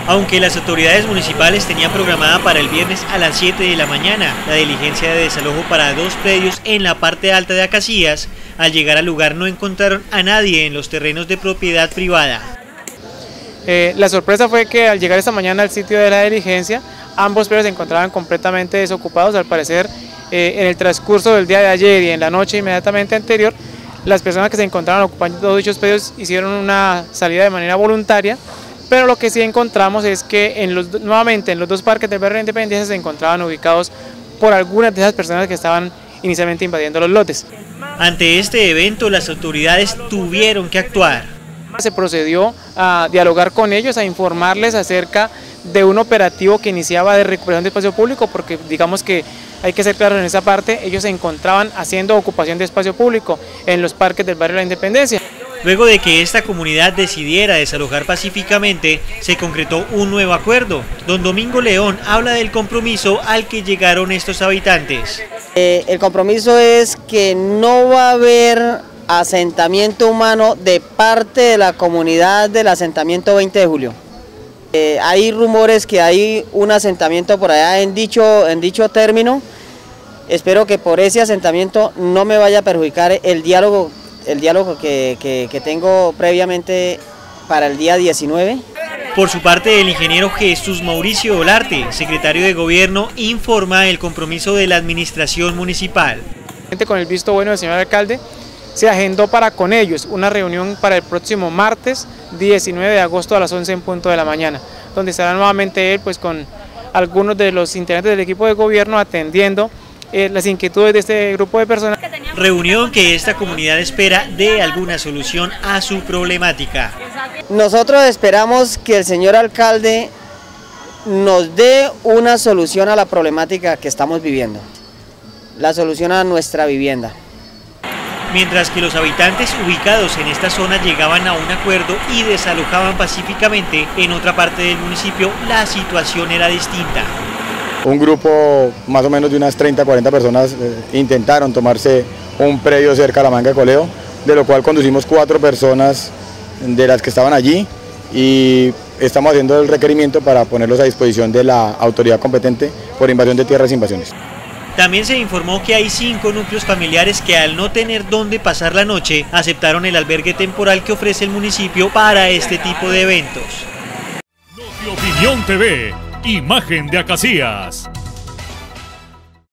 Aunque las autoridades municipales tenían programada para el viernes a las 7 de la mañana la diligencia de desalojo para 2 predios en la parte alta de Acacías, al llegar al lugar no encontraron a nadie en los terrenos de propiedad privada. La sorpresa fue que al llegar esta mañana al sitio de la diligencia, ambos predios se encontraban completamente desocupados. Al parecer, en el transcurso del día de ayer y en la noche inmediatamente anterior, las personas que se encontraban ocupando todos dichos predios hicieron una salida de manera voluntaria. Pero lo que sí encontramos es que nuevamente en los 2 parques del barrio de la Independencia se encontraban ubicados por algunas de esas personas que estaban inicialmente invadiendo los lotes. Ante este evento, las autoridades tuvieron que actuar. Se procedió a dialogar con ellos, a informarles acerca de un operativo que iniciaba de recuperación de espacio público, porque digamos que hay que ser claros en esa parte, ellos se encontraban haciendo ocupación de espacio público en los parques del barrio de la Independencia. Luego de que esta comunidad decidiera desalojar pacíficamente, se concretó un nuevo acuerdo. Don Domingo León habla del compromiso al que llegaron estos habitantes. El compromiso es que no va a haber asentamiento humano de parte de la comunidad del asentamiento 20 de julio. Hay rumores que hay un asentamiento por allá en dicho término. Espero que por ese asentamiento no me vaya a perjudicar el diálogo que tengo previamente para el día 19. Por su parte, el ingeniero Jesús Mauricio Olarte, secretario de Gobierno, informa el compromiso de la administración municipal. Con el visto bueno del señor alcalde, se agendó con ellos una reunión para el próximo martes 19 de agosto a las 11 en punto de la mañana, donde estará nuevamente él con algunos de los integrantes del equipo de gobierno atendiendo las inquietudes de este grupo de personas. Reunión que esta comunidad espera dé alguna solución a su problemática. Nosotros esperamos que el señor alcalde nos dé una solución a la problemática que estamos viviendo, la solución a nuestra vivienda. Mientras que los habitantes ubicados en esta zona llegaban a un acuerdo y desalojaban pacíficamente, en otra parte del municipio la situación era distinta. Un grupo más o menos de unas 30-40 personas intentaron tomarse un predio cerca de la Manga de Coleo, de lo cual conducimos 4 personas de las que estaban allí y estamos haciendo el requerimiento para ponerlos a disposición de la autoridad competente por invasión de tierras e invasiones. También se informó que hay 5 núcleos familiares que al no tener dónde pasar la noche, aceptaron el albergue temporal que ofrece el municipio para este tipo de eventos. Opinión TV, imagen de Acacías.